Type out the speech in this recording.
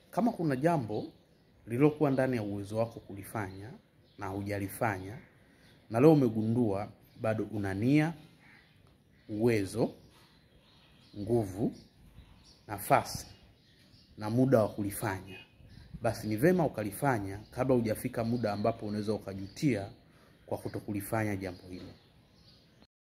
Kama kuna jambo lililokuwa ndani ya uwezo wako kulifanya na hujalifanya, na leo umegundua bado una nia, uwezo, nguvu, nafasi na muda wa kulifanya, basi ni vema ukalifanya kabla hujafika muda ambapo unaweza ukajutia kwa kutokulifanya jambo hilo.